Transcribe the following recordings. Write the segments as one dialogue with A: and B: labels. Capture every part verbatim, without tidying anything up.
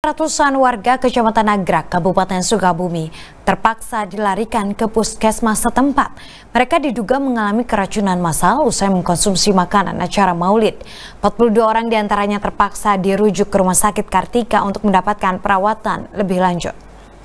A: Ratusan warga Kecamatan Nagrag, Kabupaten Sukabumi terpaksa dilarikan ke puskesmas setempat. Mereka diduga mengalami keracunan massal usai mengkonsumsi makanan acara Maulid. empat puluh dua orang diantaranya terpaksa dirujuk ke Rumah Sakit Kartika untuk mendapatkan perawatan lebih lanjut.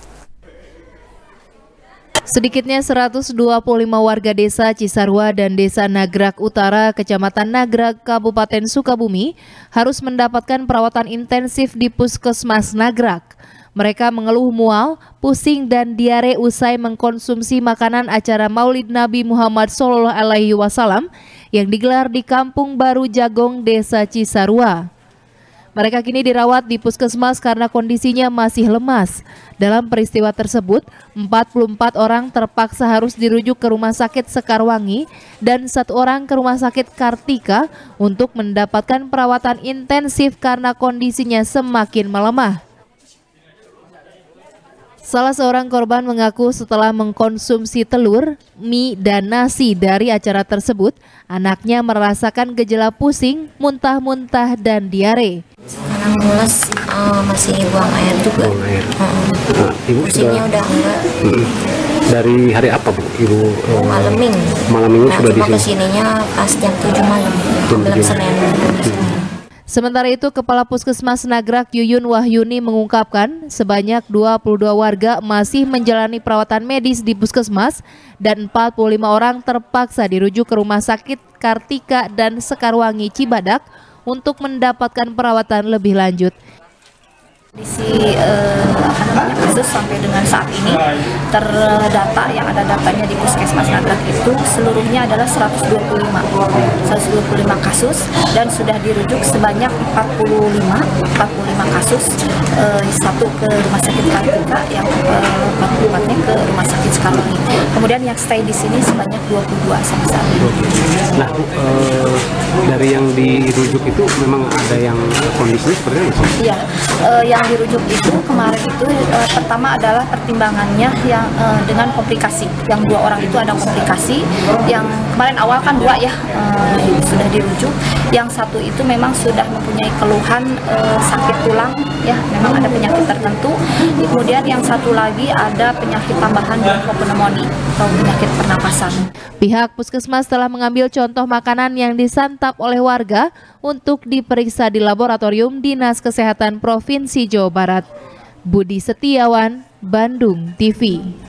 B: Sedikitnya seratus dua puluh lima warga desa Cisarua dan desa Nagrag Utara, Kecamatan Nagrag, Kabupaten Sukabumi harus mendapatkan perawatan intensif di Puskesmas Nagrag. Mereka mengeluh mual, pusing, dan diare usai mengkonsumsi makanan acara Maulid Nabi Muhammad shallallahu alaihi wasallam yang digelar di Kampung Baru Jagong, Desa Cisarua. Mereka kini dirawat di puskesmas karena kondisinya masih lemas. Dalam peristiwa tersebut, empat puluh empat orang terpaksa harus dirujuk ke Rumah Sakit Sekarwangi dan satu orang ke Rumah Sakit Kartika untuk mendapatkan perawatan intensif karena kondisinya semakin melemah. Salah seorang korban mengaku setelah mengkonsumsi telur, mie, dan nasi dari acara tersebut, anaknya merasakan gejala pusing, muntah-muntah, dan diare.
C: Karena mules uh, masih buang air juga. Buang air. Uh, nah, ibu pusingnya sudah, udah enggak. Uh,
D: dari hari apa Bu? Ibu uh,
C: malam minggu.
D: Malam minggu
C: nah,
D: sudah di sini.
C: Kesininya pas jam tujuh malam. Belum Senin.
B: Sementara itu, Kepala Puskesmas Nagrag Yuyun Wahyuni mengungkapkan sebanyak dua puluh dua warga masih menjalani perawatan medis di puskesmas dan empat puluh lima orang terpaksa dirujuk ke Rumah Sakit Kartika dan Sekarwangi Cibadak untuk mendapatkan perawatan lebih lanjut.
E: Kondisi eh, apa namanya kasus sampai dengan saat ini terdata yang ada datanya di Puskesmas Nagrag itu seluruhnya adalah seratus dua puluh lima kasus dan sudah dirujuk sebanyak empat puluh lima kasus, eh, satu ke Rumah Sakit Kartika, yang eh, empat puluh empatnya ke Rumah Sakit Sekarwangi. Kemudian yang stay di sini sebanyak dua puluh dua sampai saat ini.
D: Nah, eh, dari yang dirujuk itu memang ada yang kondisinya seperti apa?
E: Iya, eh, yang dirujuk itu kemarin itu uh, pertama adalah pertimbangannya yang uh, dengan komplikasi, yang dua orang itu ada komplikasi, yang kemarin awal kan dua ya uh, sudah dirujuk, yang satu itu memang sudah mempunyai keluhan uh, sakit tulang ya, memang ada penyakit tertentu, kemudian yang satu lagi ada penyakit tambahan bronchopneumonia atau penyakit pernapasan.
B: Pihak puskesmas telah mengambil contoh makanan yang disantap oleh warga untuk diperiksa di laboratorium Dinas Kesehatan Provinsi Jawa Barat. Budi Setiawan, Bandung T V.